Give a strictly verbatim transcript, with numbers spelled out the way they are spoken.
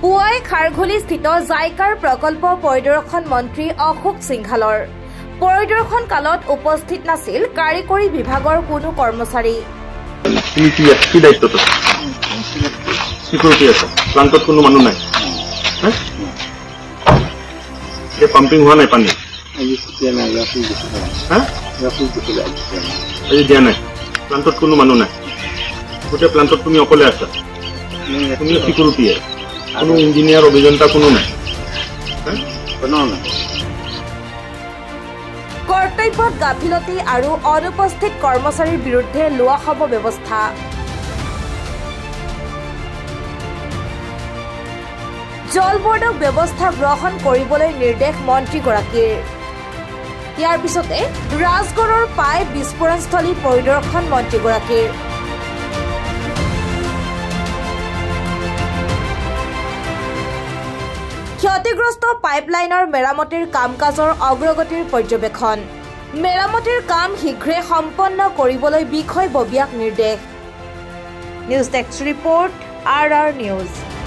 পুৱাই খাৰঘুলিস্থিত জাইকাৰ প্ৰকল্প পৰিদৰ্শন মন্ত্ৰী অশোক সিংঘালৰ পৰিদৰ্শন কালত উপস্থিত নাছিল কাৰিকৰী বিভাগৰ কোনো কৰ্মচাৰী। কি কি কি দায়িত্ব তো সিকিউৰিটি আছে প্লান্টত কোনো মানুহ নাই এই পাম্পিং হোৱা নাই পানী আজি দিয়া নাই প্লান্টত কোনো মানুহ নাই গোটেই প্লান্টত তুমি অকলে আছা তুমি সিকিউৰিটি কোনো ইঞ্জিনিয়াৰ অভিযন্তা কোনো নাই কৰ্তব্যত গাফিলতি আৰু অনুপস্থিত কৰ্মচাৰীৰ বিৰুদ্ধে লোৱা হ'ব ব্যৱস্থা। জল বোৰ্ডক ব্যৱস্থা গ্ৰহণ কৰিবলৈ নিৰ্দেশ মন্ত্ৰীগৰাকীৰ। ইয়াৰ পিছতে ৰাজগড়ৰ পাইপ বিস্ফোৰণস্থলী পৰিদৰ্শন মন্ত্ৰীগৰাকীৰ। ক্ষতিগ্ৰস্ত পাইপলাইনৰ মেৰামতিৰ কাম কাজৰ অগ্ৰগতিৰ পৰ্যবেক্ষণ মেৰামতিৰ কাম শীঘ্ৰে সম্পন্ন কৰিবলৈ বিষয়ববীয়াক নিৰ্দেশ। News desk report R R news.